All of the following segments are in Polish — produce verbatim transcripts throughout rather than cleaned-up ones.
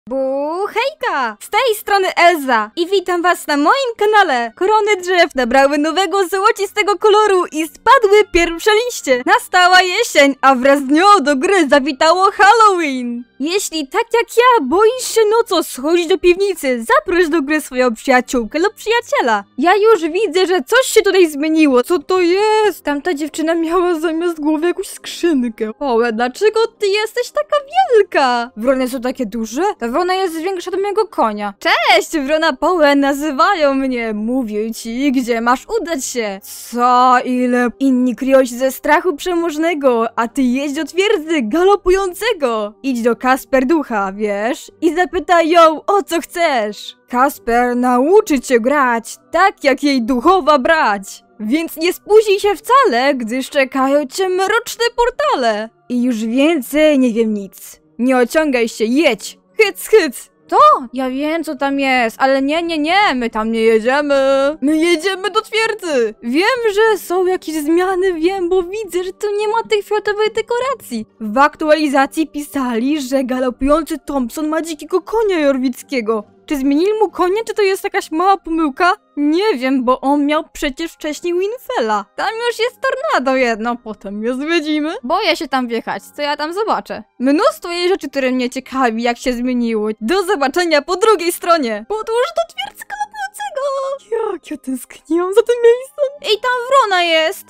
Bu, hejka! Z tej strony Elza i witam was na moim kanale. Korony drzew nabrały nowego złocistego koloru i spadły pierwsze liście. Nastała jesień, a wraz z nią do gry zawitało Halloween. Jeśli tak jak ja boisz się nocą schodzić do piwnicy, zaproś do gry swoją przyjaciółkę lub przyjaciela. Ja już widzę, że coś się tutaj zmieniło. Co to jest? Tamta dziewczyna miała zamiast głowy jakąś skrzynkę. Ołe, dlaczego ty jesteś taka wielka? Wrony są takie duże? Ta wrona jest większa od mojego konia. Cześć, wrona Połę, nazywają mnie. Mówię ci, gdzie masz udać się. Co? Ile? Inni kryją się ze strachu przemożnego, a ty jedź do twierdzy galopującego. Idź do Kasper ducha, wiesz? I zapytaj ją, o co chcesz. Kasper nauczy cię grać, tak jak jej duchowa brać. Więc nie spóźnij się wcale, gdyż czekają cię mroczne portale. I już więcej nie wiem nic. Nie ociągaj się, jedź. Hyc, hyc. To? Ja wiem, co tam jest, ale nie, nie, nie, my tam nie jedziemy. My jedziemy do twierdzy. Wiem, że są jakieś zmiany, wiem, bo widzę, że tu nie ma tych fioletowej dekoracji. W aktualizacji pisali, że galopujący Thompson ma dzikiego konia jorwickiego. Czy zmienili mu konia, czy to jest jakaś mała pomyłka? Nie wiem, bo on miał przecież wcześniej Winfella. Tam już jest tornado jedno, potem je zwiedzimy. Boję się tam wjechać, co ja tam zobaczę. Mnóstwo jest rzeczy, które mnie ciekawi, jak się zmieniły. Do zobaczenia po drugiej stronie. Podróż do twierdzy galopującego. Jak ja tęskniłam za tym miejscem. Ej, tam wrona jest.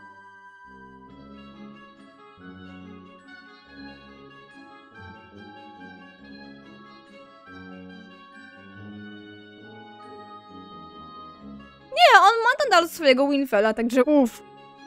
Nie, on ma nadal swojego Winfella, także uff.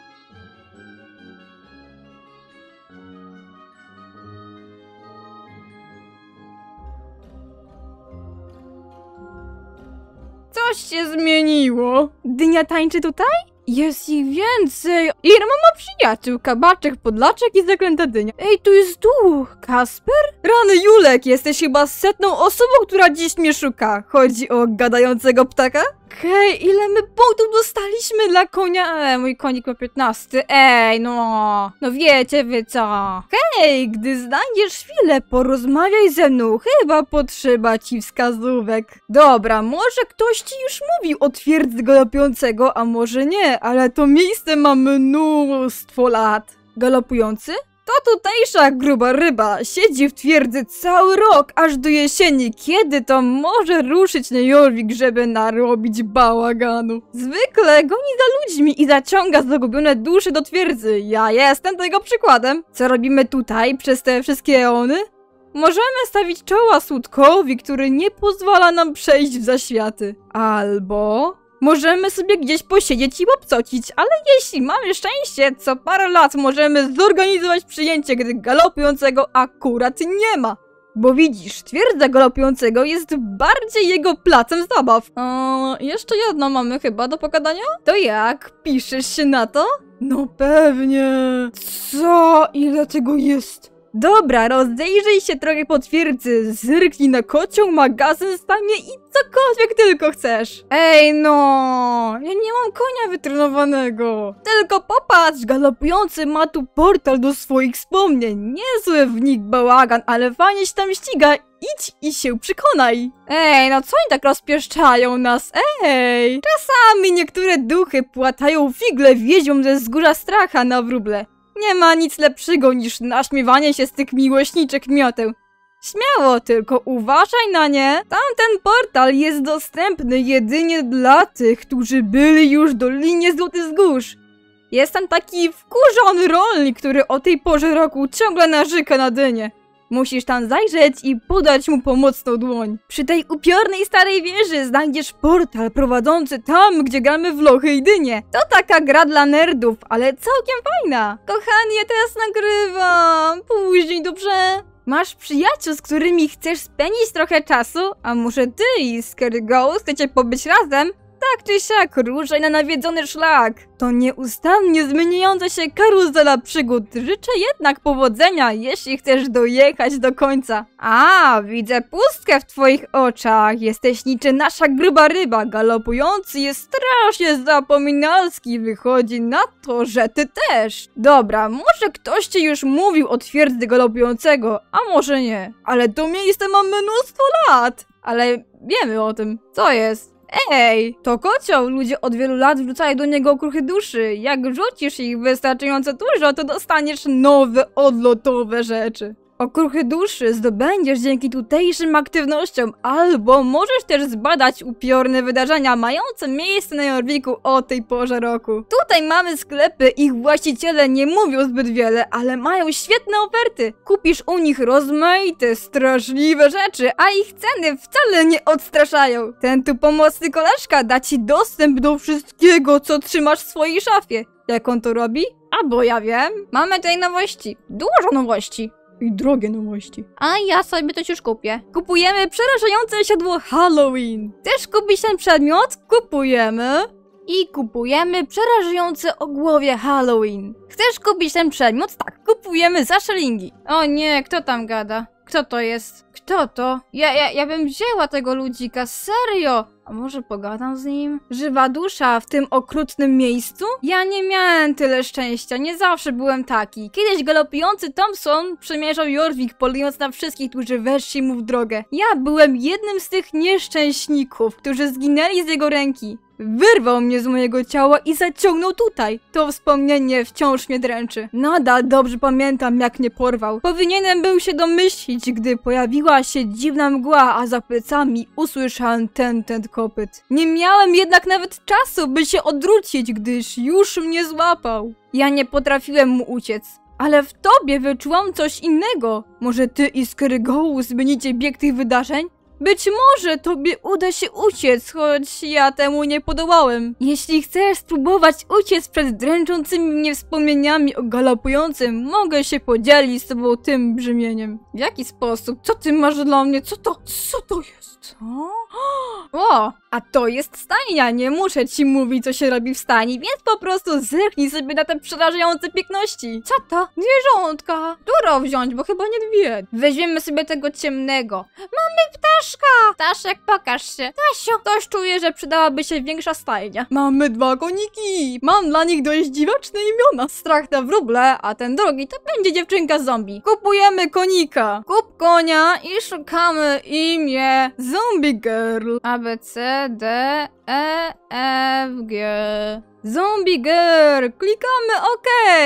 Coś się zmieniło. Dynia tańczy tutaj? Jest ich więcej. Ile ma przyjaciół? Kabaczek, podlaczek i zaklęta dynia. Ej, tu jest duch. Kasper? Rany Julek, jesteś chyba setną osobą, która dziś mnie szuka. Chodzi o gadającego ptaka? Hej, ile my punktów dostaliśmy dla konia? E, mój konik ma piętnaście. Ej, no. No wiecie wy co. Hej, gdy znajdziesz chwilę, porozmawiaj ze mną. Chyba potrzeba ci wskazówek. Dobra, może ktoś ci już mówił o twierdzy galopującego, a może nie, ale to miejsce ma mnóstwo lat. Galopujący? To tutejsza gruba ryba siedzi w twierdzy cały rok, aż do jesieni, kiedy to może ruszyć na Jorvik, żeby narobić bałaganu. Zwykle goni za ludźmi i zaciąga zagubione dusze do twierdzy. Ja jestem tego przykładem. Co robimy tutaj przez te wszystkie eony? Możemy stawić czoła Słudkowi, który nie pozwala nam przejść w zaświaty. Albo... możemy sobie gdzieś posiedzieć i łapcocić, ale jeśli mamy szczęście, co parę lat możemy zorganizować przyjęcie, gdy galopującego akurat nie ma. Bo widzisz, twierdza galopującego jest bardziej jego placem zabaw. Eee, jeszcze jedno mamy chyba do pogadania? To jak? Piszesz się na to? No pewnie. Co? Ile tego jest? Dobra, rozejrzyj się trochę po twierdzy, zerknij na kocioł, magazyn, stanie i cokolwiek tylko chcesz. Ej no, ja nie mam konia wytrenowanego. Tylko popatrz, galopujący ma tu portal do swoich wspomnień. Niezły w nich bałagan, ale fajnie się tam ściga. Idź i się przekonaj. Ej, no co oni tak rozpieszczają nas? Ej, czasami niektóre duchy płatają figle wiedźmom ze wzgórza stracha na wróble. Nie ma nic lepszego niż naśmiewanie się z tych miłośniczek mioteł. Śmiało, tylko uważaj na nie. Tamten portal jest dostępny jedynie dla tych, którzy byli już w Dolinie Złotych Wzgórz. Jest tam taki wkurzony rolnik, który o tej porze roku ciągle narzeka na dynię. Musisz tam zajrzeć i podać mu pomocną dłoń. Przy tej upiornej starej wieży znajdziesz portal prowadzący tam, gdzie gramy w lochy i dynie. To taka gra dla nerdów, ale całkiem fajna. Kochani, ja teraz nagrywam. Później, dobrze? Masz przyjaciół, z którymi chcesz spędzić trochę czasu? A może ty i Scary Ghost chcecie pobyć razem? tak czy siak ruszaj na nawiedzony szlak. To nieustannie zmieniająca się karuzela przygód. Życzę jednak powodzenia, jeśli chcesz dojechać do końca. A, widzę pustkę w twoich oczach. Jesteś niczym nasza gruba ryba. Galopujący jest strasznie zapominalski. Wychodzi na to, że ty też. Dobra, może ktoś ci już mówił o twierdzy galopującego, a może nie. Ale to miejsce ma mnóstwo lat. Ale wiemy o tym. Co jest? Ej, to kocioł! Ludzie od wielu lat wrzucają do niego okruchy duszy. Jak wrzucisz ich wystarczająco dużo, to dostaniesz nowe, odlotowe rzeczy. Okruchy duszy zdobędziesz dzięki tutejszym aktywnościom, albo możesz też zbadać upiorne wydarzenia mające miejsce na Jorviku o tej porze roku. Tutaj mamy sklepy, ich właściciele nie mówią zbyt wiele, ale mają świetne oferty. Kupisz u nich rozmaite, straszliwe rzeczy, a ich ceny wcale nie odstraszają. Ten tu pomocny koleżka da ci dostęp do wszystkiego, co trzymasz w swojej szafie. Jak on to robi? A bo ja wiem. Mamy tutaj nowości. Dużo nowości. I drogie nowości. A ja sobie to już kupię. Kupujemy przerażające siodło Halloween. Chcesz kupić ten przedmiot? Kupujemy. I kupujemy przerażające ogłowie Halloween. Chcesz kupić ten przedmiot? Tak, kupujemy za szylingi. O nie, kto tam gada? Kto to jest? Kto to? Ja, ja, ja bym wzięła tego ludzika, serio! A może pogadam z nim? Żywa dusza w tym okrutnym miejscu? Ja nie miałem tyle szczęścia, nie zawsze byłem taki. Kiedyś galopujący Thompson przemierzał Jorvik, polując na wszystkich, którzy weszli mu w drogę. Ja byłem jednym z tych nieszczęśników, którzy zginęli z jego ręki. Wyrwał mnie z mojego ciała i zaciągnął tutaj. To wspomnienie wciąż mnie dręczy. Nadal dobrze pamiętam, jak mnie porwał. Powinienem był się domyślić, gdy pojawiła się dziwna mgła, a za plecami usłyszałem ten, ten kopyt. Nie miałem jednak nawet czasu, by się odwrócić, gdyż już mnie złapał. Ja nie potrafiłem mu uciec. Ale w tobie wyczułam coś innego. Może ty i Skyrygołu zmienicie bieg tych wydarzeń? Być może tobie uda się uciec, choć ja temu nie podołałem. Jeśli chcesz spróbować uciec przed dręczącymi mnie wspomnieniami o galopującym, mogę się podzielić z tobą tym brzemieniem. W jaki sposób? Co ty masz dla mnie? Co to? Co to jest? Co? O, a to jest stajnia. Nie muszę ci mówić, co się robi w stajni, więc po prostu zerknij sobie na te przerażające piękności. Co to? Zwierzątka. Którą wziąć, bo chyba niedźwiedź. Weźmiemy sobie tego ciemnego. Mamy ptaszka. Ptaszek, pokaż się. Tasiu, ktoś czuje, że przydałaby się większa stajnia. Mamy dwa koniki. Mam dla nich dość dziwaczne imiona. Strach na wróble, a ten drugi to będzie dziewczynka zombie. Kupujemy konika. Kup konia i szukamy imię Zombie Girl. A, B, C, D, E, F, G. Zombie Girl. Klikamy OK.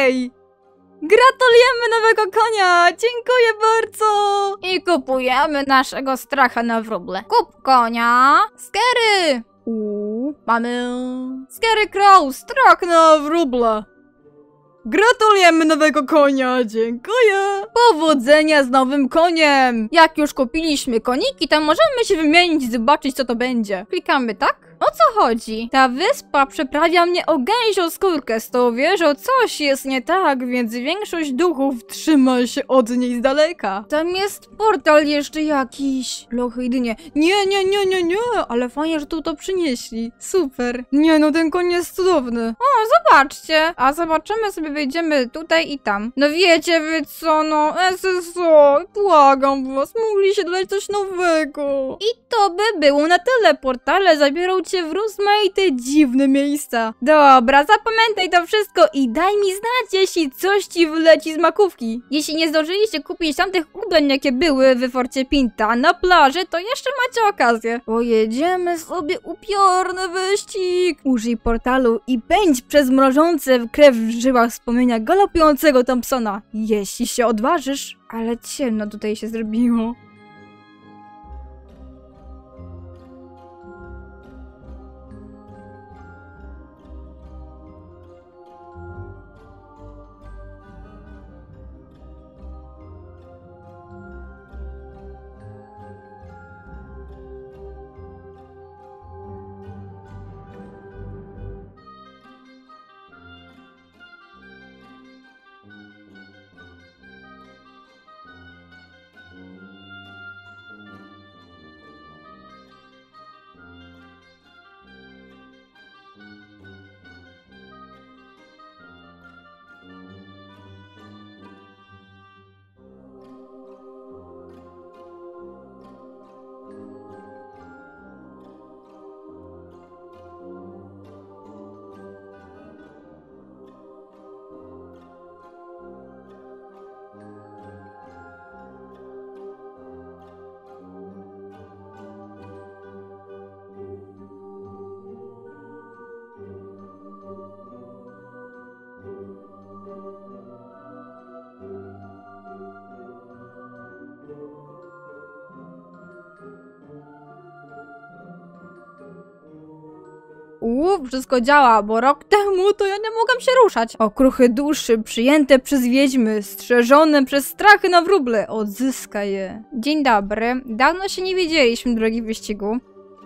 Gratulujemy nowego konia! Dziękuję bardzo! I kupujemy naszego stracha na wróble. Kup konia! Scary! Uuu, mamy... Scary Crow, strach na wróble. Gratulujemy nowego konia, dziękuję! Powodzenia z nowym koniem! Jak już kupiliśmy koniki, to możemy się wymienić i zobaczyć, co to będzie. Klikamy, tak? O co chodzi? Ta wyspa przeprawia mnie o gęsią skórkę, z tą wieżą coś jest nie tak, więc większość duchów trzyma się od niej z daleka. Tam jest portal jeszcze jakiś. Lochy jedynie. Nie, nie, nie, nie, nie, ale fajnie, że tu to przynieśli. Super. Nie no, ten koń jest cudowny. O, zobaczcie. A zobaczymy sobie, wejdziemy tutaj i tam. No wiecie wy co, no, S S O, błagam was, mogliście dodać coś nowego. I to by było na tyle. Portale zabiorą cię w rozmaite dziwne miejsca. Dobra, zapamiętaj to wszystko i daj mi znać, jeśli coś ci wyleci z makówki. Jeśli nie zdążyliście kupić tamtych ubrań, jakie były w Forcie Pinta na plaży, to jeszcze macie okazję. Pojedziemy sobie upiorny wyścig. Użyj portalu i pędź przez mrożące w krew w żyłach wspomnienia galopującego Thompsona. Jeśli się odważysz. Ale ciemno tutaj się zrobiło. uuu, wszystko działa, bo rok temu to ja nie mogłam się ruszać. Okruchy duszy przyjęte przez wiedźmy, strzeżone przez strachy na wróble, odzyskaj je. Dzień dobry, dawno się nie widzieliśmy, drogi wyścigu.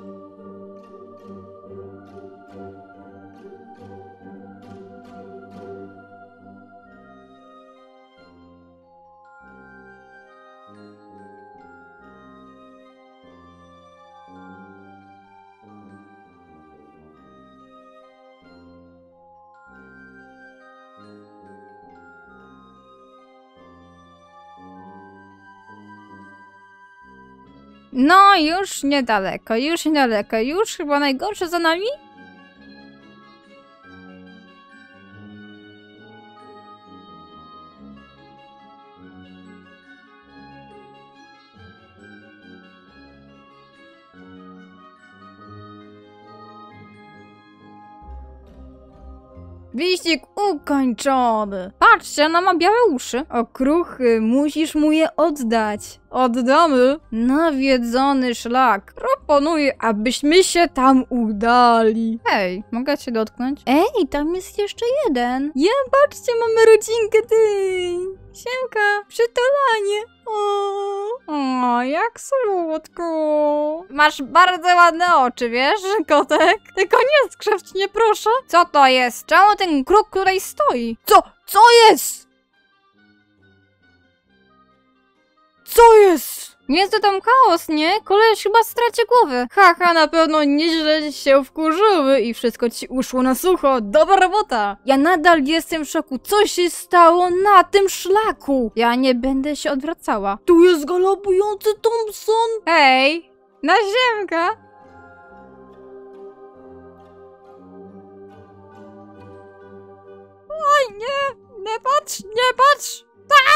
No, już niedaleko, już niedaleko, już chyba najgorsze za nami? Wyścig ukończony. Patrzcie, ona ma białe uszy. Okruchy, musisz mu je oddać. Oddamy. Nawiedzony szlak. Proponuję, abyśmy się tam udali. Hej, mogę cię dotknąć? Ej, tam jest jeszcze jeden. Ja, patrzcie, mamy rodzinkę dyń. Siemka, przytulanie. O, o, jak słodko. Masz bardzo ładne oczy, wiesz, kotek? Tylko nie skrzewdź mnie, proszę. Co to jest? Czemu ten kruk tutaj stoi? Co? Co jest? Co jest? Jest to tam chaos, nie? Koleś chyba straci głowę. Haha, na pewno nieźle się wkurzyły i wszystko ci uszło na sucho. Dobra robota. Ja nadal jestem w szoku. Co się stało na tym szlaku? Ja nie będę się odwracała. Tu jest galopujący Thompson. Hej, na ziemka. Oj, nie, nie patrz, nie patrz.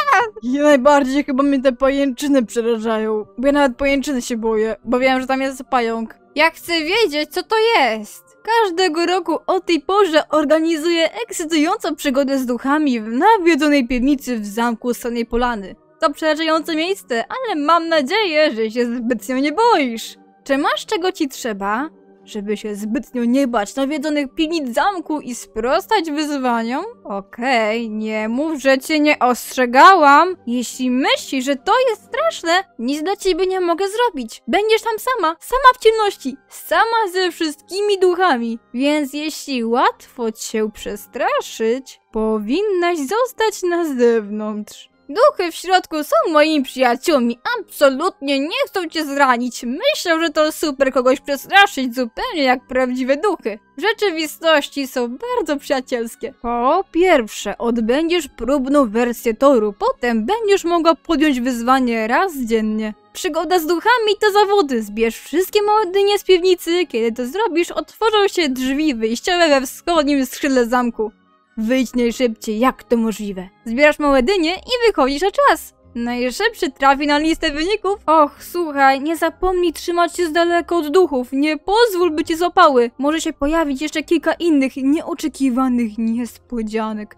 Ja najbardziej chyba mnie te pajęczyny przerażają. Bo ja nawet pajęczyny się boję, bo wiem, że tam jest pająk. Ja chcę wiedzieć, co to jest. Każdego roku o tej porze organizuję ekscytującą przygodę z duchami w nawiedzonej piwnicy w zamku Stanej Polany. To przerażające miejsce, ale mam nadzieję, że się zbytnio nie boisz. Czy masz czego ci trzeba, żeby się zbytnio nie bać nawiedzonych piwnic zamku i sprostać wyzwaniom? Okej, okay, nie mów, że cię nie ostrzegałam. Jeśli myślisz, że to jest straszne, nic dla ciebie nie mogę zrobić. Będziesz tam sama, sama w ciemności, sama ze wszystkimi duchami. Więc jeśli łatwo cię przestraszyć, powinnaś zostać na zewnątrz. Duchy w środku są moimi przyjaciółmi, absolutnie nie chcą cię zranić. Myślę, że to super kogoś przestraszyć, zupełnie jak prawdziwe duchy. W rzeczywistości są bardzo przyjacielskie. Po pierwsze, odbędziesz próbną wersję toru, potem będziesz mogła podjąć wyzwanie raz dziennie. Przygoda z duchami to zawody. Zbierz wszystkie małe dynie z piwnicy. Kiedy to zrobisz, otworzą się drzwi wyjściowe we wschodnim skrzydle zamku. Wyjdź najszybciej, jak to możliwe. Zbierasz małe dynie i wychodzisz na czas. Najszybszy trafi na listę wyników. Och, słuchaj, nie zapomnij trzymać się z daleka od duchów. Nie pozwól, by cię złapały. Może się pojawić jeszcze kilka innych, nieoczekiwanych niespodzianek.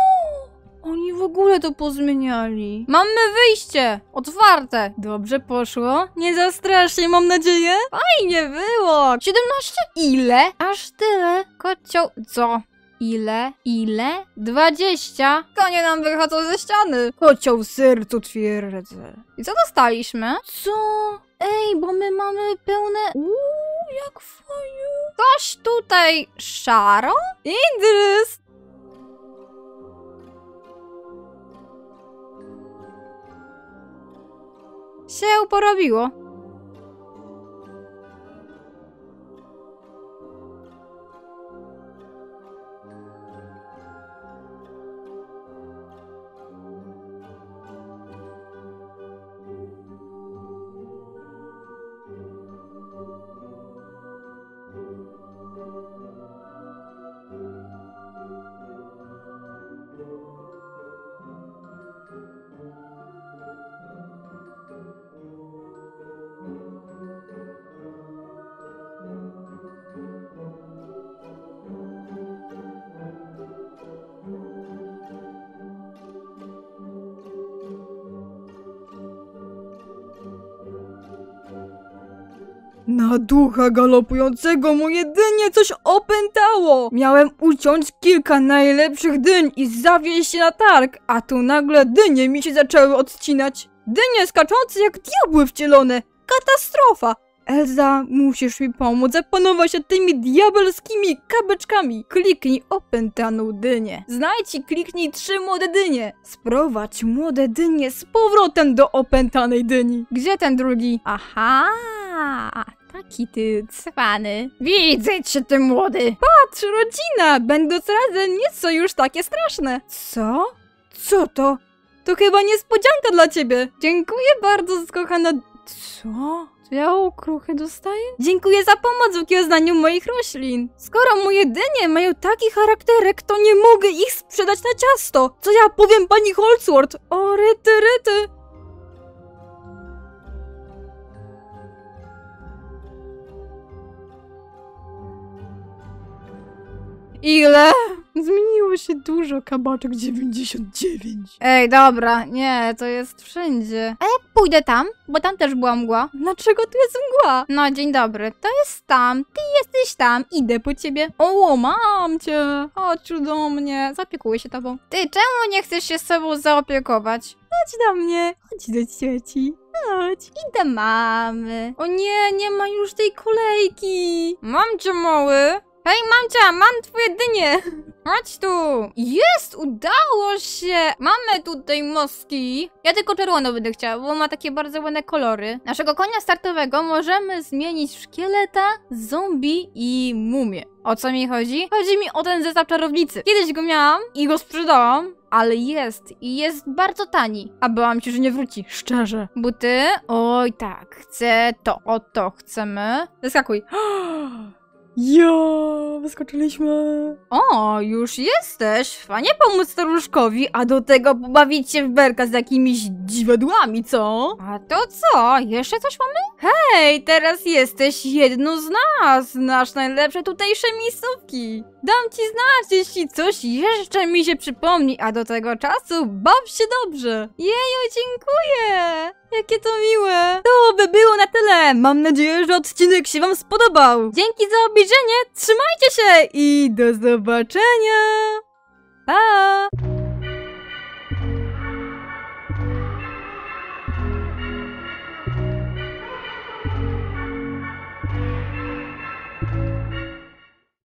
Uuu, oni w ogóle to pozmieniali. Mamy wyjście! Otwarte! Dobrze poszło? Nie zastrasznie, mam nadzieję? Fajnie było! siedemnaście? Ile? Aż tyle. Kocioł... Co? Ile? Ile? Dwadzieścia. Konie nam wychodzą ze ściany. Kocioł w sercu twierdzę. I co dostaliśmy? Co? Ej, bo my mamy pełne... Uuu, jak fajnie. Coś tutaj szaro? Indrys! Się porobiło. Na ducha galopującego moje dynie coś opętało! Miałem uciąć kilka najlepszych dyń i zawieźć się na targ, a tu nagle dynie mi się zaczęły odcinać. Dynie skaczące jak diabły wcielone. Katastrofa! Elza, musisz mi pomóc zapanować nad tymi diabelskimi kabeczkami. Kliknij opętaną dynię. Znajdź i kliknij trzy młode dynie. Sprowadź młode dynie z powrotem do opętanej dyni. Gdzie ten drugi? Aha, taki ty cwany. Widzę cię, ty młody. Patrz, rodzina, będąc razem nie są już takie straszne. Co? Co to? To chyba niespodzianka dla ciebie. Dziękuję bardzo, kochana... Co? Czy ja okruchy dostaję? Dziękuję za pomoc w okiełznaniu moich roślin. Skoro moje dynie mają taki charakterek, to nie mogę ich sprzedać na ciasto. Co ja powiem pani Holdsworth? O, ryty, ryty. Ile? Zmieniło się dużo, kabaczek dziewięćdziesiąt dziewięć. Ej, dobra, nie, to jest wszędzie. A ja pójdę tam, bo tam też była mgła. Dlaczego tu jest mgła? No, dzień dobry, to jest tam, ty jesteś tam, idę po ciebie. O, mam cię, chodź tu do mnie, zaopiekuję się tobą. Ty, czemu nie chcesz się z sobą zaopiekować? Chodź do mnie, chodź do cieci. Chodź, i do mamy. O nie, nie ma już tej kolejki. Mam cię, mały. Hej, mamcia, mam twoje dynie! Chodź tu! Jest! Udało się! Mamy tutaj moski. Ja tylko czerwono będę chciała, bo ma takie bardzo ładne kolory. Naszego konia startowego możemy zmienić w szkieleta, zombie i mumię. O co mi chodzi? Chodzi mi o ten zestaw czarownicy. Kiedyś go miałam i go sprzedałam, ale jest i jest bardzo tani. A bałam się, że nie wróci, szczerze. Buty? Oj tak, chcę to. O to chcemy. Zaskakuj. Jo, wyskoczyliśmy. O, już jesteś. Fajnie pomóc staruszkowi, a do tego pobawić się w berka z jakimiś dziwadłami, co? A to co? Jeszcze coś mamy? Hej, teraz jesteś jedną z nas. Znasz najlepsze tutejsze miejscówki. Dam ci znać, jeśli coś jeszcze mi się przypomni, a do tego czasu baw się dobrze. Jeju, dziękuję. Jakie to miłe. To by było na tyle. Mam nadzieję, że odcinek się wam spodobał. Dzięki za obejrzenie, trzymajcie się i do zobaczenia. Pa!